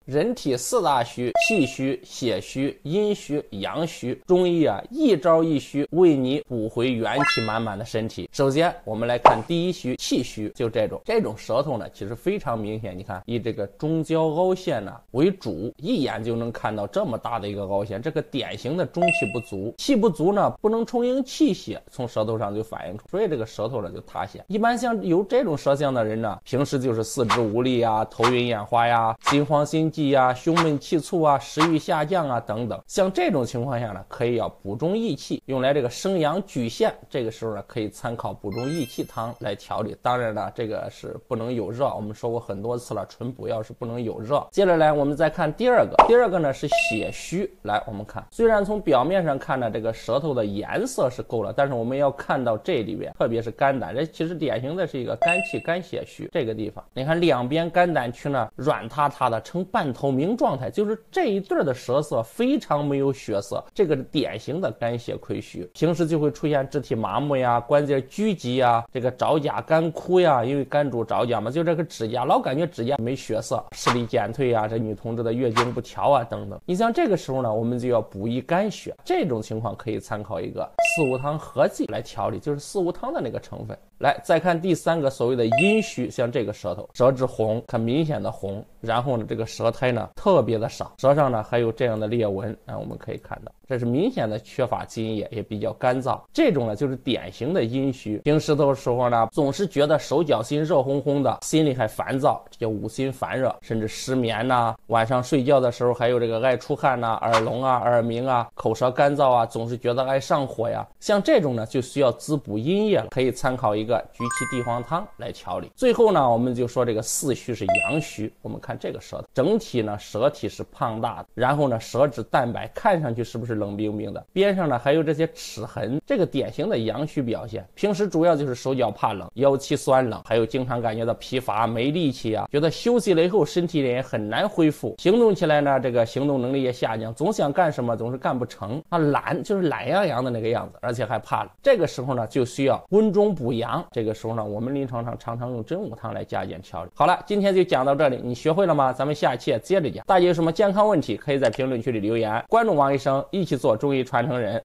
人体4大虚：气虚、血虚、阴虚、阳虚。中医啊，一招一虚，为你补回元气满满的身体。首先，我们来看第一虚，气虚，就这种舌头呢，其实非常明显。你看，以这个中焦凹陷呢为主，一眼就能看到这么大的一个凹陷，这个典型的中气不足。气不足呢，不能充盈气血，从舌头上就反映出，所以这个舌头呢就塌陷。一般像有这种舌象的人呢，平时就是四肢无力啊，头晕眼花呀，心慌心悸呀，胸闷气促啊，食欲下降啊等等。像这种情况下呢，可以要补中益气，用来这个生阳举陷。这个时候呢，可以参考补中益气汤来调理。当然呢，这个是不能有热，我们说过很多次了，纯补药是不能有热。接着来，我们再看第二个呢是血虚。来，我们看，虽然从表面上看呢，这个舌头的颜色是够了，但是我们要看到这里边，特别是肝胆，这其实典型的是一个肝气肝血虚这个地方。你看两边肝胆区呢软塌塌的，呈半透明状态，就是这一对的舌色非常没有血色，这个是典型的肝血亏虚。平时就会出现肢体麻木呀、关节拘急呀、这个爪甲干枯呀，因为肝主爪甲嘛，就这个指甲老感觉指甲没血色，视力减退呀，这女同志的月经不调啊等等。你像这个时候呢，我们就要补益肝血，这种情况可以参考一个四物汤合剂来调理，就是四物汤的那个成分。来，再看第三个，所谓的阴虚，像这个舌头，舌质红，很明显的红，然后呢，这个舌苔呢特别的少，舌上呢还有这样的裂纹，我们可以看到，这是明显的缺乏津液，也比较干燥。这种呢就是典型的阴虚。平时的时候呢，总是觉得手脚心热烘烘的，心里还烦躁，这叫五心烦热，甚至失眠呐，晚上睡觉的时候还有这个爱出汗呐，耳聋啊、耳鸣啊，口舌干燥啊，总是觉得爱上火呀。像这种呢就需要滋补阴液了，可以参考一个橘气地黄汤来调理。最后呢，我们就说这个四虚是阳虚。我们看这个舌头，整体呢舌体是胖大的，然后呢舌质淡白，看上去是不是冷冰冰的？边上呢还有这些齿痕，这个典型的阳虚表现。平时主要就是手脚怕冷，腰膝酸冷，还有经常感觉到疲乏没力气啊，觉得休息了以后身体里也很难恢复，行动起来呢这个行动能力也下降，总想干什么总是干不成啊，懒就是懒洋洋的那个样子，而且还怕冷。这个时候呢就需要温中补阳，这个时候呢我们临床上常常用真武汤来加减调理。好了，今天就讲到这里，你学会了吗？咱们下期接着讲。大家有什么健康问题可以在评论区里留言，关注王医生，一起做中医传承人。